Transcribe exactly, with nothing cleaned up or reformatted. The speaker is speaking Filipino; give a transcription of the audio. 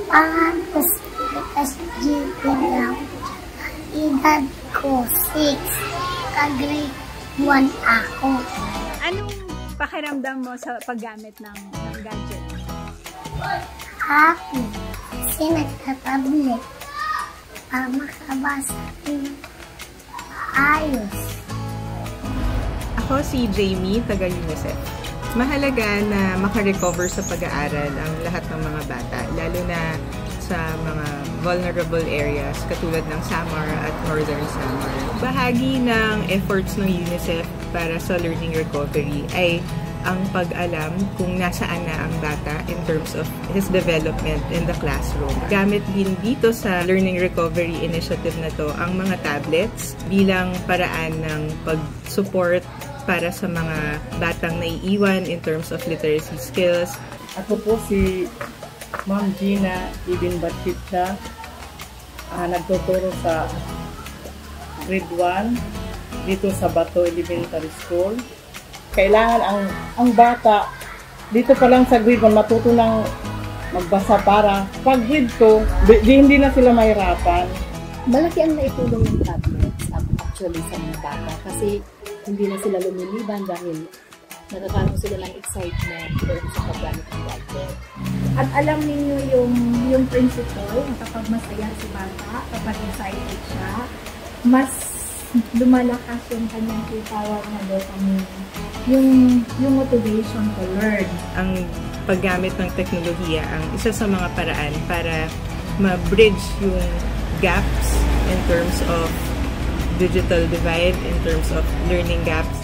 Pangan ko si S G lang. Edad ko six. Ka-grade one ako. Anong pakiramdam mo sa paggamit ng, ng gadget? Happy. Kasi nagtatablet. Para makabasa rin ayos. Ako si Jamie, taga UNICEF. Mahalaga na makarecover sa pag-aaral ang lahat ng mga bata, lalo na sa mga vulnerable areas katulad ng Samar at Northern Samar. Bahagi ng efforts ng UNICEF para sa learning recovery ay ang pag-alam kung nasaan na ang bata in terms of his development in the classroom. Gamit din dito sa learning recovery initiative na to ang mga tablets bilang paraan ng pag-support para sa mga batang naiiwan in terms of literacy skills. Ako po si Ma'am Gina Ibin Batitsa, uh, nagtuturo sa grade one dito sa Bato Elementary School. Kailangan ang ang bata dito pa lang sa grade one matuto ng magbasa para pag grade two, di, di hindi na sila mahirapan. Malaki ang naitulong ng tablets actually sa mga bata kasi hindi na sila lumiliban dahil nagkakaroon sila ng excitement doon sa paggamit ng gadget. At alam niyo yung yung principle na kapag masaya si bata, kapag excited siya, mas lumalakas yung kanyang tawag na dopamine, yung, yung motivation to learn. Ang paggamit ng teknolohiya ang isa sa mga paraan para ma-bridge yung gaps in terms of digital divide, in terms of learning gaps